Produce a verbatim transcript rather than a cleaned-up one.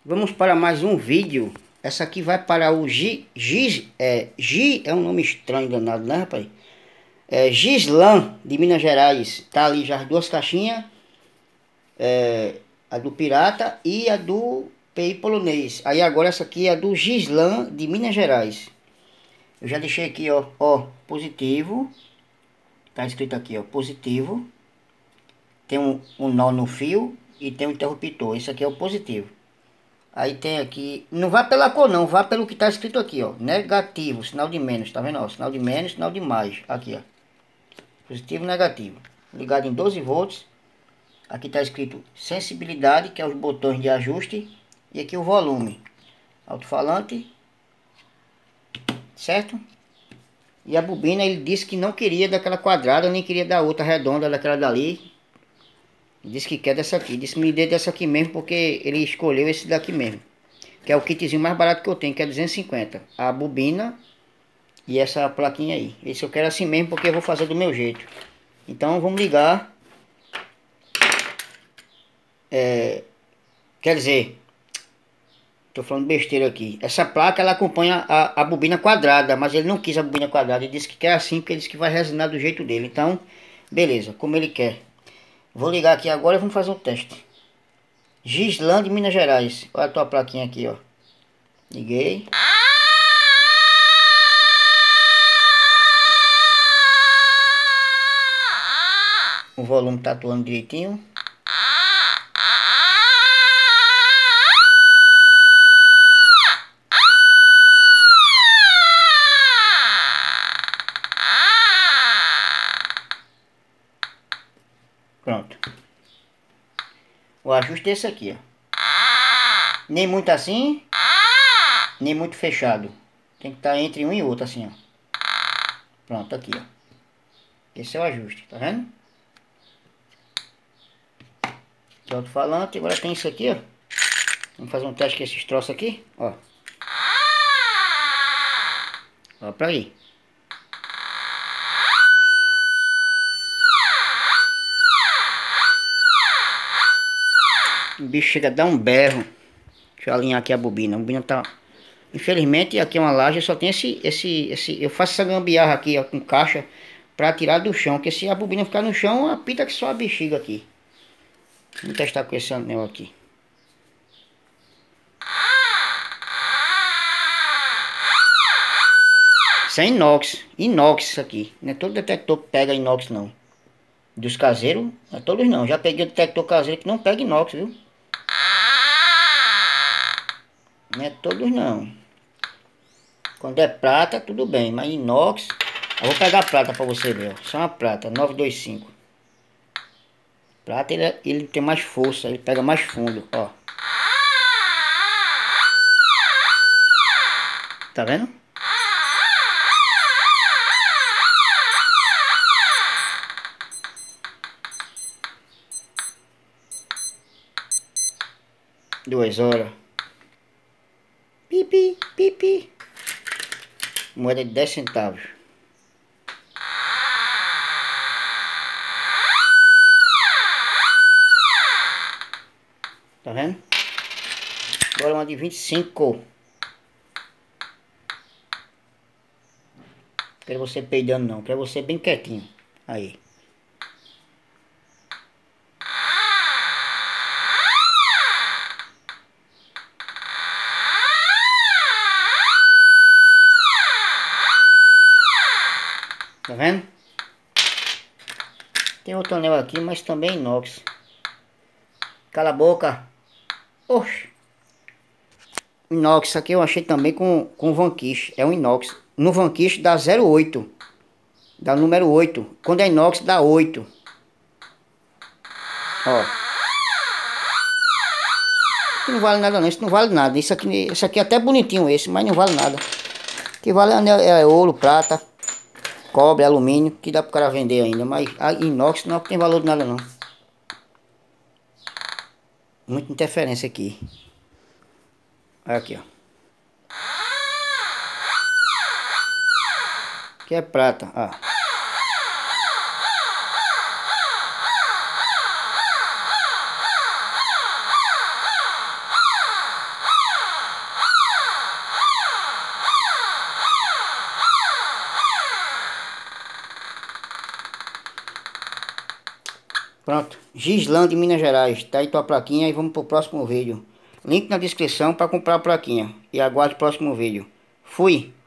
Vamos para mais um vídeo. Essa aqui vai para o G, G, é, G é um nome estranho danado, né, rapaz? É Gislan, de Minas Gerais. Tá ali já as duas caixinhas. É, a do Pirata e a do P I Polonês. Aí agora essa aqui é a do Gislan, de Minas Gerais. Eu já deixei aqui, ó, ó, positivo. Tá escrito aqui, ó, positivo. Tem um, um nó no fio e tem um interruptor. Esse aqui é o positivo. Aí tem aqui, não vá pela cor não, vá pelo que está escrito aqui, ó. Negativo, sinal de menos, tá vendo? Ó, sinal de menos, sinal de mais. Aqui, ó. Positivo, negativo. Ligado em doze volts. Aqui está escrito sensibilidade, que é os botões de ajuste. E aqui o volume. Alto-falante. Certo? E a bobina, ele disse que não queria daquela quadrada, nem queria da outra redonda, daquela dali. Disse que quer dessa aqui. Disse que me dê dessa aqui mesmo, porque ele escolheu esse daqui mesmo. Que é o kitzinho mais barato que eu tenho, que é duzentos e cinquenta. A bobina e essa plaquinha aí. Esse eu quero assim mesmo, porque eu vou fazer do meu jeito. Então vamos ligar. É, quer dizer, tô falando besteira aqui. Essa placa ela acompanha a, a bobina quadrada, mas ele não quis a bobina quadrada. Ele disse que quer assim, porque ele disse que vai resinar do jeito dele. Então, beleza, como ele quer. Vou ligar aqui agora e vamos fazer um teste. Gislan de Minas Gerais. Olha a tua plaquinha aqui, ó. Liguei. O volume tá atuando direitinho. Pronto. O ajuste é esse aqui, ó. Nem muito assim, nem muito fechado. Tem que estar entre um e outro assim, ó. Pronto, aqui, ó. Esse é o ajuste, tá vendo? Aqui é o alto-falante. Agora tem isso aqui, ó. Vamos fazer um teste com esses troços aqui, ó. Ó pra aí. O bicho chega a dar um berro. Deixa eu alinhar aqui a bobina. A bobina tá... Infelizmente aqui é uma laje, só tem esse, esse, esse... Eu faço essa gambiarra aqui, ó, com caixa, pra tirar do chão. Porque se a bobina ficar no chão, apita que só a bexiga aqui. Vamos testar com esse anel aqui. Isso é inox. Inox isso aqui. Não é todo detector que pega inox não. Dos caseiros, não é todos não. Já peguei o detector caseiro que não pega inox, viu? Não é todos não. Quando é prata, tudo bem. Mas inox... Eu vou pegar a prata pra você ver, ó. Só uma prata, nove dois cinco. Prata, ele, ele tem mais força. Ele pega mais fundo, ó. Tá vendo? Duas horas. Pipi, pipi. Moeda de dez centavos. Tá vendo? Agora uma de vinte e cinco. Quero você peidando não. Quero você bem quietinho. Aí. Tá vendo? Tem outro anel aqui, mas também é inox. Cala a boca. Oxe. Inox, isso aqui eu achei também com, com Vanquish. É um inox. No Vanquish dá zero oito. Dá número oito. Quando é inox dá oito. Ó. Isso não vale nada não. Isso não vale nada. Isso aqui, isso aqui é até bonitinho esse, mas não vale nada. O que vale é, anel, é ouro, prata, cobre, alumínio. Que dá pro cara vender ainda. Mas a inox não tem valor de nada não. Muita interferência aqui. Aqui, ó. Aqui é prata, ó. Pronto, Gislan de Minas Gerais, tá aí tua plaquinha e vamos pro próximo vídeo. Link na descrição para comprar a plaquinha. E aguarde o próximo vídeo. Fui!